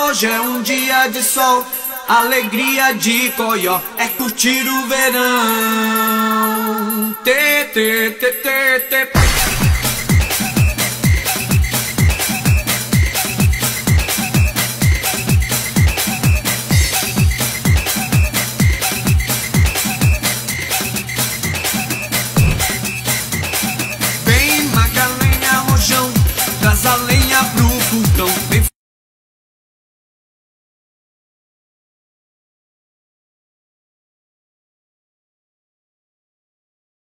Hoje é um dia de sol, alegria de coió, é curtir o verão. Tê, tê, tê, tê, tê. Vem Magalhães, rojão, traz a lenha pro fogão.